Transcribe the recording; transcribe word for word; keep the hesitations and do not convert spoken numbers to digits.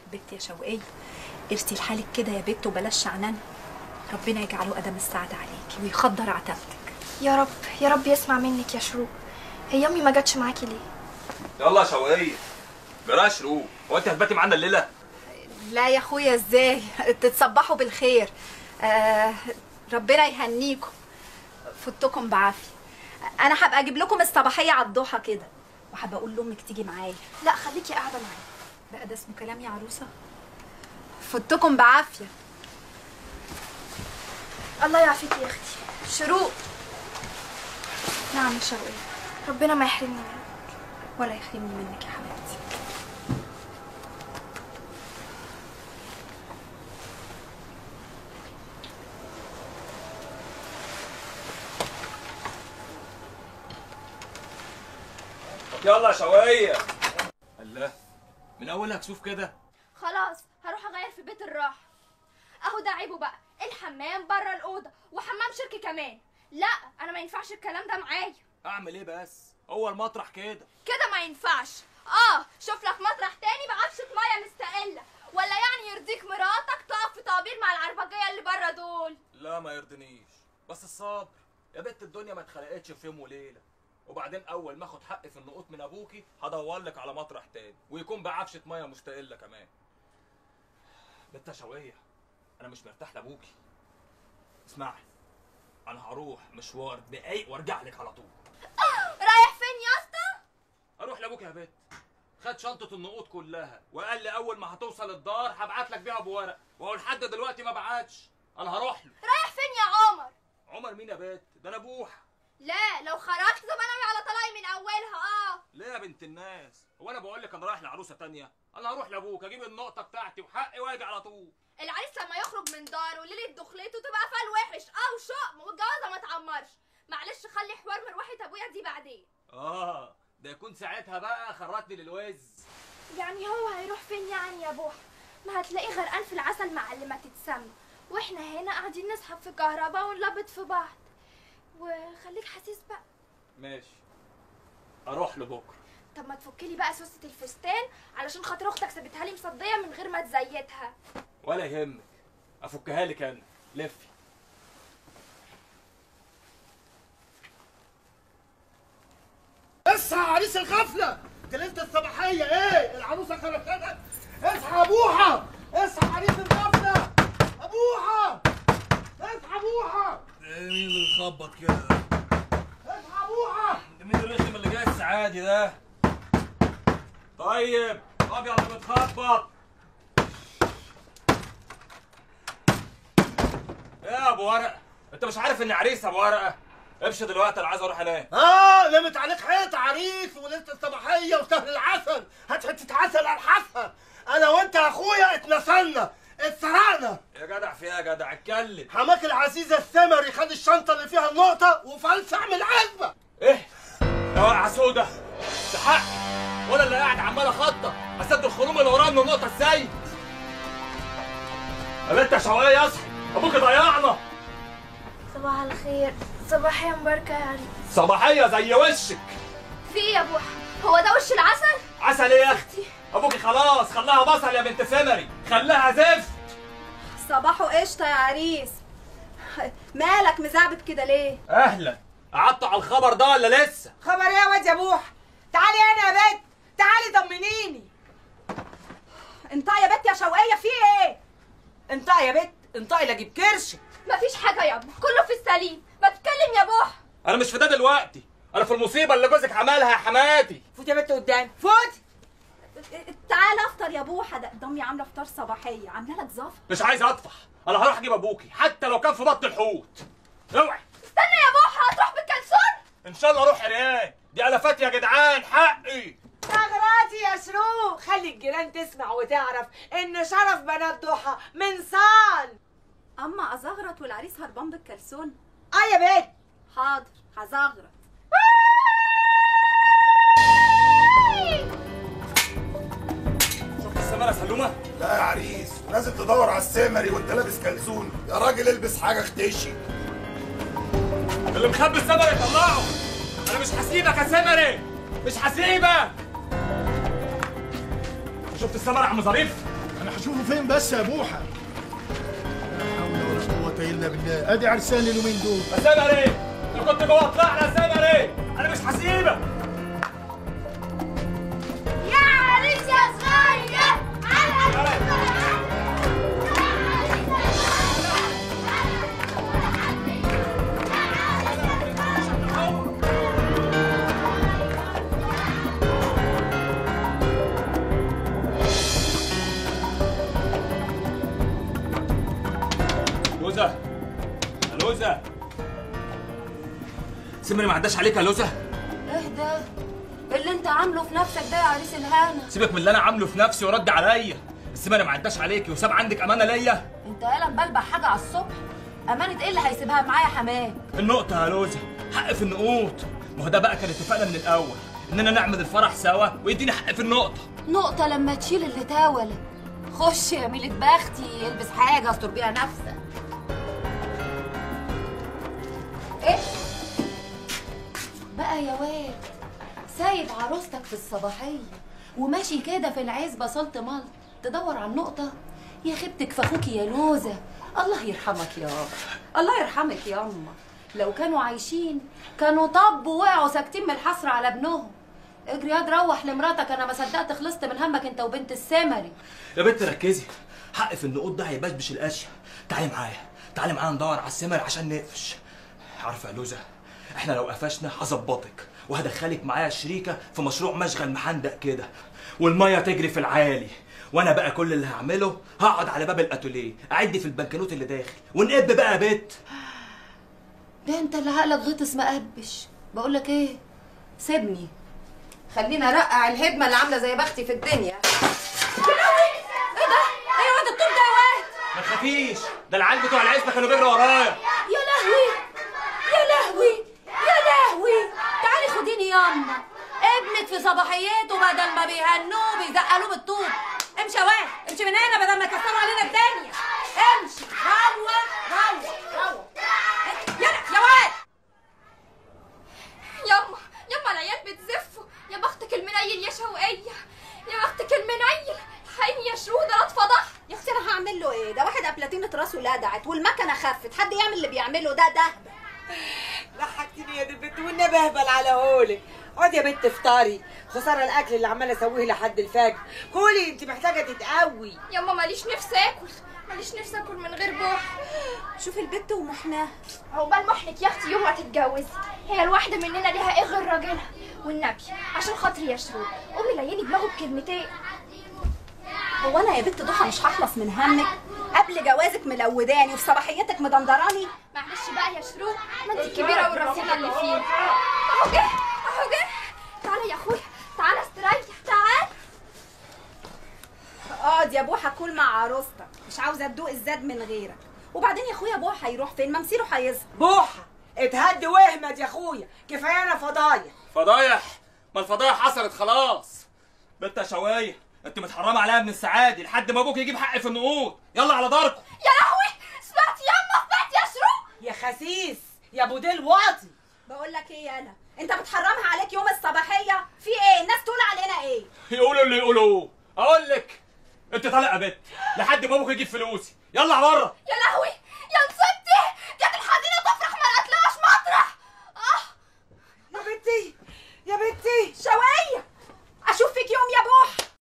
بنت يا شوقية، ارسي لحالك كده يا بت وبلاش شعنان. ربنا يجعله قدم السعادة عليكي ويخضر عتبتك. يا رب يا رب يسمع منك يا شروق. هي امي ما جاتش معاكي ليه؟ يلا يا شوقية جرايه يا شروق، هو انت هتباتي معانا الليله؟ لا يا اخويا ازاي، تتصبحوا بالخير. آه ربنا يهنيكم، فوتكم بعافيه. انا هبقى اجيب لكم الصباحيه على الضحى كده، وهبقى اقول لامك تيجي معايا. لا خليكي قاعده معايا. بقى ده اسمه كلام يا عروسه؟ فوتكم بعافيه. الله يعافيكي يا اختي. شروق. نعم يا شوقية. ربنا ما يحرمني منك. ولا يحرمني منك يا حبيبتي. يلا يا شوقية. الله، من اولها كسوف كده. خلاص هروح اغير في بيت الراحه. اهو ده عيبه بقى، الحمام بره الاوضه وحمام شركه كمان. لا انا ما ينفعش الكلام ده معايا. اعمل ايه بس؟ هو المطرح كده كده ما ينفعش. اه شوف لك مطرح تاني بعفشه ميه مستقله، ولا يعني يرضيك مراتك تقف في طوابير مع العربجيه اللي بره دول؟ لا ما يرضنيش، بس الصبر يا بنت، الدنيا ما اتخلقتش في يوم وليله. وبعدين اول ما اخد حقي في النقوط من ابوكي هدور لك على مطرح تاني ويكون بعفشه ميه مستقله كمان. بنت شوقية انا مش مرتاح لابوكي. اسمعي، انا هروح مشوار دقايق وارجع لك على طول. رايح فين يا اسطى؟ اروح لابوك يا بت. خد شنطه النقود كلها وقال لي اول ما هتوصل الدار هبعت لك بيها بورق، وهو لحد دلوقتي ما بعتش. انا هروح له. رايح فين يا عمر؟ عمر مين يا بت؟ ده انا بوحه. لا لو خرجت زمانوي على طلاقي من اولها. اه ليه يا بنت الناس؟ هو انا بقول لك انا رايح لعروسه تانية؟ انا هروح لابوك اجيب النقطه بتاعتي وحقي واجي على طول. العريس لما يخرج من داره وليله دخلته تبقى فال وحش او شقم والجوازه ما تعمرش. معلش خلي حوار مروحه ابويا دي بعدين. اه ده يكون ساعتها بقى خرجني للوز. يعني هو هيروح فين يعني يا بوح؟ ما هتلاقيه غرقان في العسل مع اللي ما تتسمى، واحنا هنا قاعدين نسحب في كهرباء ونلبط في بعض. وخليك حسيس بقى. ماشي اروح له بكره. طب ما تفكلي بقى سوسة الفستان علشان خاطر اختك سابتها لي مصديه من غير ما تزيتها. ولا يهمك، افكها لك انا. لفي. اصحى يا عريس الغفله، ده ليله الصباحيه. ايه العروسه خرجتك؟ اصحى يا بوحه، اصحى يا عريس الغفله. ابوحه اصحى بوحه. مين اللي بيخبط كده؟ اصحى بوحه. ده مين الرخم اللي جاي السعادي ده؟ طيب طب يلا بتخبط. ايه يا ابو ورقه؟ انت مش عارف اني عريس يا ابو ورقه؟ امشي دلوقتي انا عايز اروح انام. اه نمت عليك حيطه عريس وليله الصباحيه وسهل العسل. هات حته عسل الحسها. انا وانت يا اخويا اتنسلنا اتسرقنا. يا جدع في ايه يا جدع؟ اتكلم. حماك العزيز السمري خد الشنطه اللي فيها النقطه وفلسع من العزبه. ايه؟ يا واقعه سودا، ده حقي وانا اللي قاعد عمال اخطط اسد الخروم اللي ورايا من النقطه ازاي؟ يا بنت يا شوقية اصحي، ابوك ضيعنا. صباح الخير. صباحية مباركة يا عريس. صباحيه زي وشك. في ايه يا بوح؟ هو ده وش العسل؟ عسل ايه يا اختي؟ ابوكي خلاص خلاها بصل يا بنت سمري، خلاها زفت. صباحو قشطه يا عريس. مالك مزعبط كده ليه؟ اهلا، قعدت على الخبر ده ولا لسه؟ خبر ايه يا واد يا بوح؟ تعالي هنا يا بنت، تعالي طمنيني. انطقي يا بت يا شوقية، في ايه؟ انطقي يا بنت، انطقي لا اجيب كرشك. مفيش حاجه يابا، كله في السليم. ما تتكلم يا بوح. انا مش في ده دلوقتي، انا في المصيبه اللي جوزك عملها يا حماتي. فوتي يا بنت قدامي، فوتي. تعالى افطر يا بوحه، ده امي عامله فطار صباحيه، عامله لك زفر. مش عايز اطفح، انا هروح اجيب ابوكي حتى لو كان في بطن الحوت. اوعي. استنى يا بوحه، هتروح بالكلسون؟ ان شاء الله اروح عريان، دي الافات يا جدعان، حقي. ثغراتي يا شروق، خلي الجيران تسمع وتعرف ان شرف بنات ضحى من صان. اما ازغرط والعريس هربان بالكلسون. اه يا بنت. حاضر هزغرط. شفت السمانه سلومه؟ لا يا عريس، لازم تدور على السمري وانت لابس كلسون. يا راجل البس حاجه اختشي. اللي مخبي السمري يطلعه. انا مش هسيبك يا سمري، مش هسيبك. شفت السمرة يا عم ظريف؟ انا انا هشوفه فين بس يا بوحه؟ لا حول ولا قوه الا بالله. ادي عرسان اليومين دول. اسامه ليه؟ لو كنت جوه طلعنا اسامه ليه؟ انا مش هسيبك. يا عريس يا صغير على لوزة يا لوزة، سمري ما عداش عليك يا لوزة؟ اهدى، اللي انت عامله في نفسك ده يا عريس الهانة. سيبك من اللي انا عامله في نفسي ورد عليا. السمري ما عداش عليكي وساب عندك امانه ليا. انت يالا مبلبع حاجه على الصبح. امانه ايه اللي هيسيبها معايا حماه؟ النقطه يا لوزة، حق في النقوط. ما هو ده بقى كان اتفقنا من الاول اننا نعمل الفرح سوا ويديني حق في النقطه. نقطه لما تشيل اللي تاول. خش يا ميلة بختي البس حاجه استر بيها نفسك. ايه بقى يا واد، سايب عروستك في الصباحيه وماشي كده في العزبه صلت ملط تدور على النقطه؟ يا خيبتك في اخوكي يا لوزه. الله يرحمك يا الله يرحمك يا اما. لو كانوا عايشين كانوا طبوا وقعوا ساكتين من الحسره على ابنهم. اجري يا روح لمراتك، انا ما صدقت خلصت من همك انت وبنت السمري. يا بنت ركزي، حق في النقوط ده هيبشبش الاشياء. تعالي معايا تعالي معايا ندور على السمري عشان نقفش. عارفه يا لوزة، احنا لو قفشنا هظبطك وهدخلك معايا شريكه في مشروع مشغل محندق كده، والميه تجري في العالي، وانا بقى كل اللي هعمله هقعد على باب الاتوليه اعدي في البنكنوت اللي داخل ونقب بقى يا بت. ده انت اللي عقلك غطس مقبش. بقول لك ايه، سيبني خلينا ارقع الهدمه اللي عامله زي بختي في الدنيا. ايه ده؟ ايه يا واد الطوب ده يا واد؟ ما تخافيش، ده العيال بتوع العزبه كانوا بيجروا ورايا. يا لهوي يا لهوي يا لهوي، تعالي خديني ياما. ابنك في صباحيته بدل ما بيهنوه بيزقلوه بالطوب. امشي يا واد، امشي من هنا بدل ما يكسروا علينا الدنيا. امشي روح روح روح. يلا يا واد. يما يما العيال بتزفوا. يا بختك المنيل يا شوقية، يا بختك المنيل. الحقيني يا شروق ده اتفضح. يا اختي انا هعمل له ايه؟ ده واحد ابلاتينة راسه لدعت والمكنه خفت، حد يعمل اللي بيعمله ده؟ ده ضحكتني يا دي البنت والنبي اهبل على هولك. اقعدي يا بنت افطري، خساره الاكل اللي عماله اسويه لحد الفجر. كولي انت محتاجه تتقوي. يما ماليش نفس اكل، ماليش نفس اكل من غير بوح. شوفي البت ومحناها. عقبال محنك يا اختي يوم ما تتجوزي. هي الواحده مننا ليها ايه غير راجلها؟ والنبي عشان خاطري يا شروق قومي ليني دماغه بكلمتين. هو انا يا بنت ضحى مش هخلص من همك؟ قبل جوازك ملوداني وفي صباحيتك مدندراني. معلش بقى يا شروق، ما انت الكبيره والرصينه اللي فيه. اهو جه اهو جه. تعالى يا اخويا تعالى استريح تعالى. اقعد يا بوحه كل مع عروستك، مش عاوزه تدوق الزاد من غيرك. وبعدين يا اخويا بوحه هيروح فين؟ ما مسيره هيظهر. بوحه اتهد واهمد يا اخويا، كفايه انا فضايح. فضايح؟ ما الفضايح حصلت خلاص. بنت يا شوايه، انت متحرمه عليا من السعادة لحد ما ابوك يجيب حق في النقود. يلا على داركم. يا لهوي سمعت يما سمعت يا شروق. يا خسيس يا ابو ديل واطي. بقول لك ايه يالا، انت بتحرمها عليك يوم الصباحيه؟ في ايه؟ الناس تقول علينا ايه؟ يقولوا اللي يقولوه. اقول لك انت طالع يا بت لحد ما ابوك يجيب فلوسي. يلا بره. يا لهوي يا نصيبتي، كانت الحزينه تفرح ما لقتلهاش مطرح. اه يا بنتي يا بنتي شويه اشوف فيك يوم يا بوح.